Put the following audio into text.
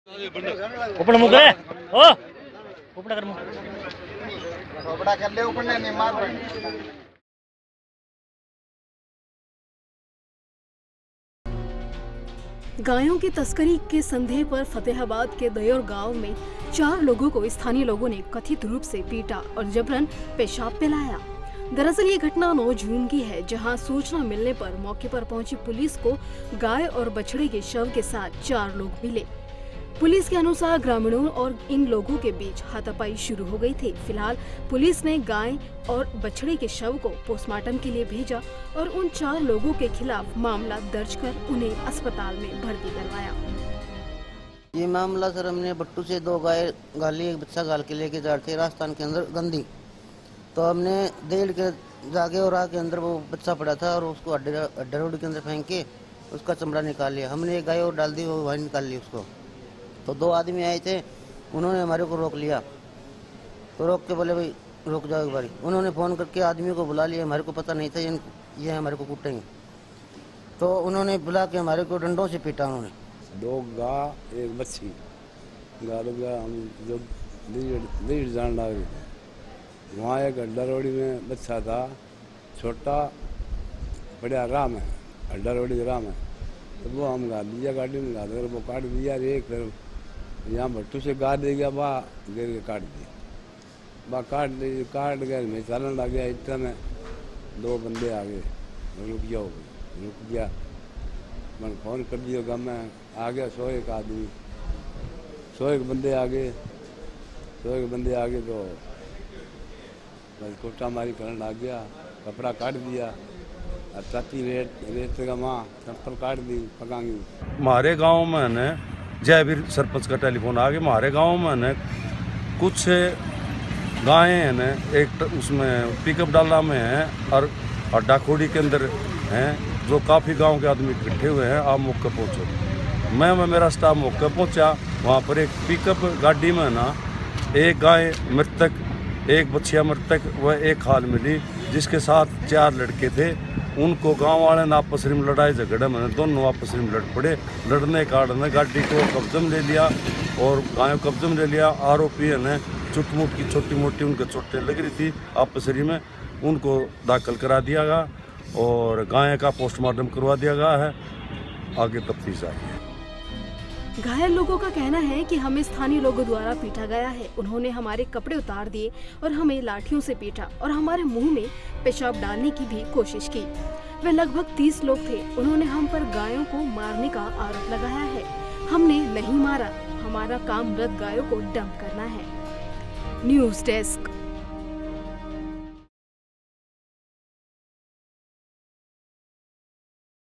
ऊपर मुंह करे ओ ऊपर कर मुंह बड़ा कर ले ऊपर नहीं मार। गायों की तस्करी के संदेह पर फतेहाबाद के दयोर गांव में 4 लोगों को स्थानीय लोगों ने कथित रूप से पीटा और जबरन पेशाब पिलाया। दरअसल ये घटना 9 जून की है, जहां सूचना मिलने पर मौके पर पहुंची पुलिस को गाय और बछड़े के शव के साथ 4 लोग मिले। पुलिस के अनुसार ग्रामीणों और इन लोगों के बीच हाथापाई शुरू हो गई थी। फिलहाल पुलिस ने गाय और बछड़े के शव को पोस्टमार्टम के लिए भेजा और उन 4 लोगों के खिलाफ मामला दर्ज कर उन्हें अस्पताल में भर्ती करवाया। ये मामला सर, हमने बट्टू से 2 गाय गाली, एक बच्चा गाल के लेके जा रहे थे राजस्थान के अंदर गंदी, तो हमने देड़ के जाके और आके अंदर वो बच्चा पड़ा था और उसको अड्डा रोड के अंदर फेंक के उसका चमड़ा निकाल लिया। हमने एक गाय और डाल दी, वो वहीं निकाल ली उसको। तो 2 आदमी आए थे, उन्होंने हमारे को रोक लिया, तो रोक के बोले भाई रुक जाओ एक बारी। उन्होंने फ़ोन करके आदमी को बुला लिया, हमारे को पता नहीं था ये हमारे को कूटेंगे, तो उन्होंने बुला के हमारे को डंडों से पीटा। उन्होंने 2 गाय एक बच्ची गाल हम जो लीड जान लग रही थी। वहाँ एक अड्डा रोडी में बच्चा था छोटा, बढ़िया राम है, अड्डा रोडी का राम है, तो वो हम गा दिया गाड़ी में, गा कर वो काट दिया। एक फिर यहाँ भट्टू से गा दे गया, बा गिर के काट दिया, बा काट गया। मैं चलन लग गया, इतना में 2 बंदे आ गए, रुक गया। मैंने फ़ोन कर दिया, गम में आ गया 101 आदमी, 101 बंदे आ गए, 101 बंदे आ गए तो बस कोटा मारी करने लग गया, कपड़ा काट दिया, छाती रेत का माँ चप्पल काट दी पकांगी। हमारे गांव में ने जयवीर सरपंच का टेलीफोन आ गया। हमारे गांव में ने कुछ गायें हैं न, एक उसमें पिकअप डाला में है और अड्डा खोड़ी के अंदर हैं, जो काफ़ी गांव के आदमी इकट्ठे हुए हैं। आप मौके पहुँचो, मैं मेरा स्टाफ मौके पहुँचा। वहाँ पर एक पिकअप गाड़ी में ना एक गाय मृतक, एक बछिया मृतक व एक खाल मिली, जिसके साथ 4 लड़के थे। उनको गांव वाले ने आपस में लड़ाई झगड़े में दोनों आपस में लड़ पड़े। लड़ने के कारण गाड़ी को कब्जे में ले लिया और गाय को कब्जे में ले लिया। आरोपी ने चुटमुट की छोटी मोटी उनके चोटें लग रही थी आपस में, उनको दाखिल करा दिया गया और गाय का पोस्टमार्टम करवा दिया गया है। आगे तफ्तीश आई है। घायल लोगों का कहना है कि हमें स्थानीय लोगों द्वारा पीटा गया है। उन्होंने हमारे कपड़े उतार दिए और हमें लाठियों से पीटा और हमारे मुंह में पेशाब डालने की भी कोशिश की। वे लगभग 30 लोग थे। उन्होंने हम पर गायों को मारने का आरोप लगाया है। हमने नहीं मारा, हमारा काम मृत गायों को डंप करना है। News desk.